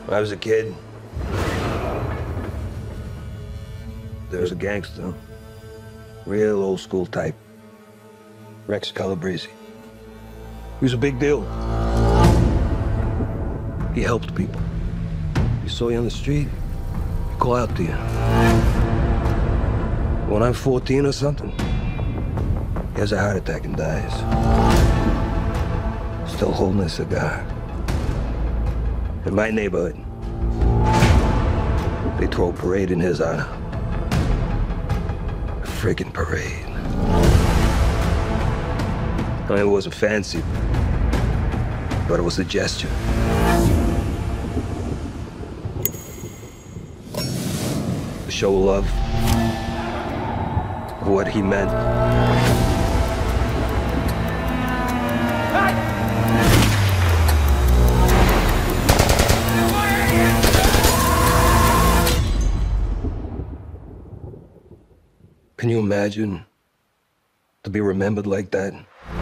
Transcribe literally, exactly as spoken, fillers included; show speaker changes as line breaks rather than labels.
When I was a kid, there was a gangster, real old school type, Rex Calabrese. He was a big deal. He helped people. He saw you on the street, he'd call out to you. When I'm fourteen or something, he has a heart attack and dies. Still holding a cigar. In my neighborhood, they throw a parade in his honor. A friggin' parade. I mean, it wasn't fancy, but it was a gesture. To show love of what he meant. Can you imagine to be remembered like that?